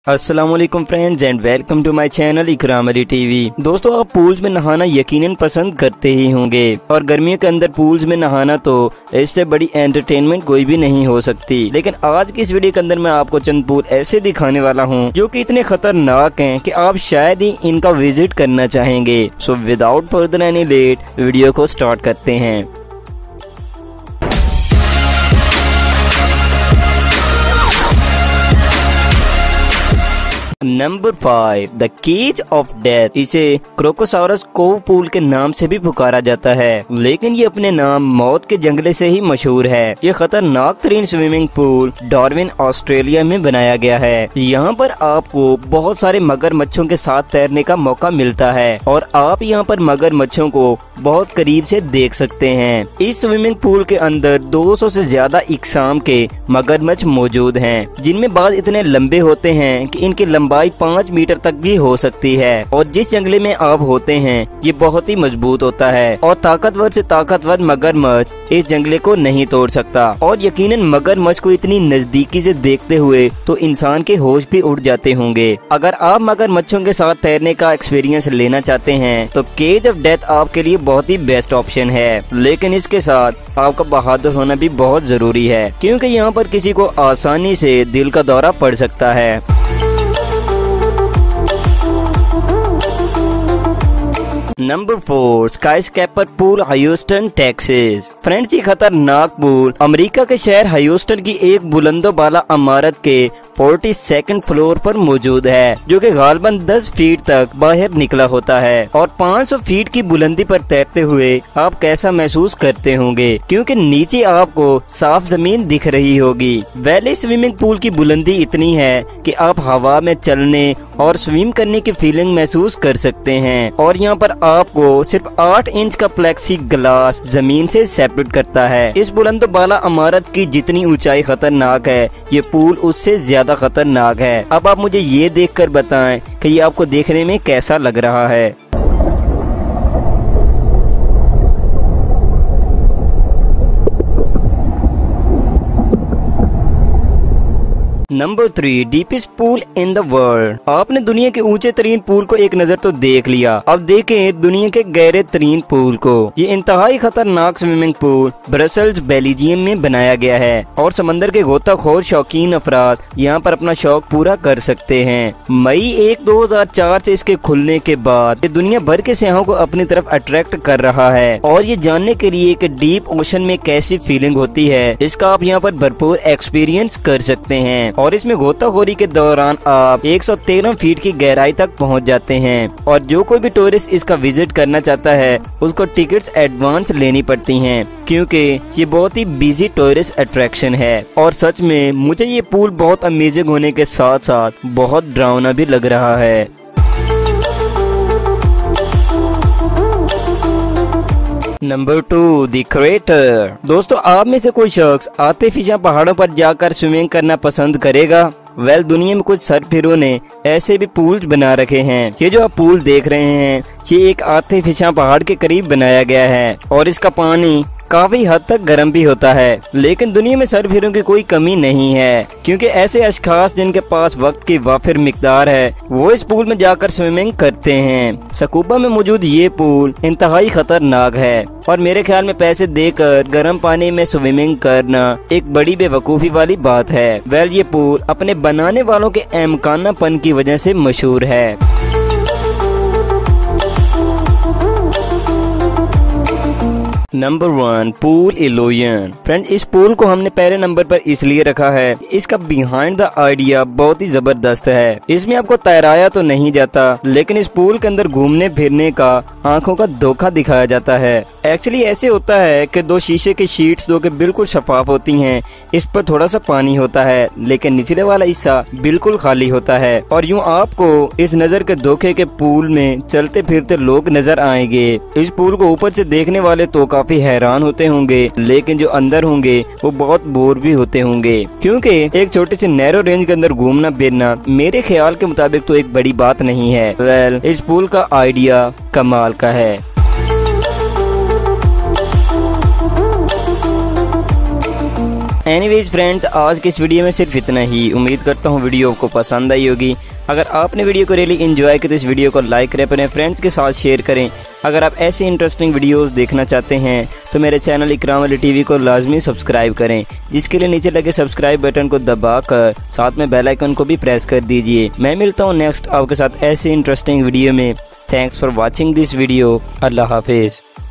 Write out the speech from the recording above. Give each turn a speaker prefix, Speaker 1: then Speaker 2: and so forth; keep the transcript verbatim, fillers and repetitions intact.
Speaker 1: अस्सलाम वालेकुम friends and welcome to my channel Ikram Ali TV. दोस्तों, आप पूल्स में नहाना यकीनन पसंद करते ही होंगे और गर्मियों के अंदर पूल्स में नहाना तो इससे बड़ी एंटरटेनमेंट कोई भी नहीं हो सकती। लेकिन आज की इस वीडियो के अंदर मैं आपको चंद पूल ऐसे दिखाने वाला हूं जो कि इतने खतरनाक हैं कि आप शायद ही इनका विजिट करना चाहेंगे। So without further any late video को स्टार्ट करते हैं। Number five, the cage of death. इसे क्रोकोसाउरस कोव पूल के नाम से भी पुकारा जाता है, लेकिन ये अपने नाम मौत के जंगले से ही मशहूर है। ये खतरनाक तरीन स्विमिंग पूल डार्विन ऑस्ट्रेलिया में बनाया गया है। यहाँ पर आपको बहुत सारे मगरमच्छों के साथ तैरने का मौका मिलता है और आप यहाँ पर मगरमच्छों को बहुत करीब से देख सकते हैं। इस स्विमिंग पूल के अंदर दो सौ से ज्यादा इकसाम के मगरमच्छ मौजूद हैं, जिनमें बाज इतने लंबे होते हैं कि इनकी लंबाई पाँच मीटर तक भी हो सकती है। और जिस जंगले में आप होते हैं ये बहुत ही मजबूत होता है और ताकतवर से ताकतवर मगरमच्छ इस जंगले को नहीं तोड़ सकता। और यकीनन मगरमच्छ को इतनी नजदीकी से देखते हुए तो इंसान के होश भी उड़ जाते होंगे। अगर आप मगरमच्छों के साथ तैरने का एक्सपीरियंस लेना चाहते हैं तो केज ऑफ डेथ आपके लिए बहुत ही बेस्ट ऑप्शन है। लेकिन इसके साथ आपका बहादुर होना भी बहुत जरूरी है, क्योंकि यहाँ पर किसी को आसानी से दिल का दौरा पड़ सकता है। Number four, skyscraper pool, Houston, Texas. Friends, ये खतरनाक पूल अमेरिका के शहर ह्यूस्टन की एक बुलंदोबाला इमारत के बयालीसवें फ्लोर पर मौजूद है, जो कि गालबन दस फीट तक बाहर निकला होता है। और पाँच सौ फीट की बुलंदी पर तैरते हुए आप कैसा महसूस करते होंगे, क्योंकि नीचे आपको साफ जमीन दिख रही होगी। वैली स्विमिंग पूल की बुलंदी इतनी है कि आप हवा में चलने और स्विम करने की फीलिंग महसूस कर सकते हैं। और यहाँ पर आपको सिर्फ आठ इंच का प्लेक्सी ग्लास जमीन से सेपरेट करता है। इस बुलंदोबाला इमारत की जितनी ऊंचाई खतरनाक है, ये पूल उससे ज्यादा खतरनाक है। अब आप मुझे ये देखकर बताएं कि ये आपको देखने में कैसा लग रहा है। Number three, deepest pool in the world. आपने दुनिया के ऊंचे तरीन पूल को एक नजर तो देख लिया, अब देखें दुनिया के गहरे तरीन पूल को। ये इंतहाई खतरनाक स्विमिंग पूल ब्रसेल्स बेल्जियम में बनाया गया है और समंदर के गोताखोर शौकीन अफराद यहाँ पर अपना शौक पूरा कर सकते हैं। मई एक दो हजार चार से इसके खुलने के बाद ये दुनिया भर के सयाहों को अपनी तरफ अट्रैक्ट कर रहा है। और ये जानने के लिए कि डीप ओशन में कैसी फीलिंग होती है, इसका आप यहाँ पर भरपूर एक्सपीरियंस कर सकते हैं। और इसमें गोताखोरी के दौरान आप एक सौ तेरह फीट की गहराई तक पहुंच जाते हैं। और जो कोई भी टूरिस्ट इसका विजिट करना चाहता है उसको टिकट्स एडवांस लेनी पड़ती हैं, क्योंकि ये बहुत ही बिजी टूरिस्ट अट्रैक्शन है। और सच में मुझे ये पूल बहुत अमेजिंग होने के साथ साथ बहुत डरावना भी लग रहा है। Number two, the crater. दोस्तों, आप में से कोई शख्स आतिफिशियल पहाड़ों पर जाकर स्विमिंग करना पसंद करेगा? वेल well, दुनिया में कुछ सरफिरों ने ऐसे भी पूल्स बना रखे हैं। ये जो आप पूल देख रहे हैं ये एक आतिफिशियल पहाड़ के करीब बनाया गया है और इसका पानी काफी हद तक गर्म भी होता है। लेकिन दुनिया में सरफिरों की कोई कमी नहीं है, क्योंकि ऐसे अशखास जिनके पास वक्त की वाफिर मिकदार है वो इस पूल में जाकर स्विमिंग करते हैं। स्कूबा में मौजूद ये पूल इंतहाई खतरनाक है और मेरे ख्याल में पैसे देकर गर्म पानी में स्विमिंग करना एक बड़ी बेवकूफी वाली बात है। वेल, ये पूल अपने बनाने वालों के अहमकानापन की वजह से मशहूर है। Number one, pool illusion. Friends, इस पूल को हमने पहले नंबर पर इसलिए रखा है, इसका बिहाइंड द आइडिया बहुत ही जबरदस्त है। इसमें आपको तैराया तो नहीं जाता, लेकिन इस पूल के अंदर घूमने फिरने का आंखों का धोखा दिखाया जाता है। एक्चुअली ऐसे होता है कि दो शीशे की शीट्स दो के बिल्कुल शफाफ होती हैं, इस पर थोड़ा सा पानी होता है, लेकिन निचले वाला हिस्सा बिल्कुल खाली होता है। और यूँ आपको इस नजर के धोखे के पूल में चलते फिरते लोग नजर आएंगे। इस पूल को ऊपर से देखने वाले तो काफी हैरान होते होंगे, लेकिन जो अंदर होंगे वो बहुत बोर भी होते होंगे, क्योंकि एक छोटे से नैरो रेंज के अंदर घूमना फिरना मेरे ख्याल के मुताबिक तो एक बड़ी बात नहीं है। वेल, इस पूल का आइडिया कमाल का है। एनीवेज फ्रेंड्स, आज की इस वीडियो में सिर्फ इतना ही। उम्मीद करता हूँ वीडियो आपको पसंद आई होगी। अगर आपने वीडियो को रियली एंजॉय किया तो इस वीडियो को लाइक करें, अपने फ्रेंड्स के साथ शेयर करें। अगर आप ऐसे इंटरेस्टिंग वीडियोस देखना चाहते हैं तो मेरे चैनल इकराम अली टीवी को लाजमी सब्सक्राइब करें, जिसके लिए नीचे लगे सब्सक्राइब बटन को दबाकर साथ में बेल आइकन को भी प्रेस कर दीजिए। मैं मिलता हूँ नेक्स्ट आपके साथ ऐसे इंटरेस्टिंग वीडियो में। Thanks for watching this video. अल्लाह हाफिज।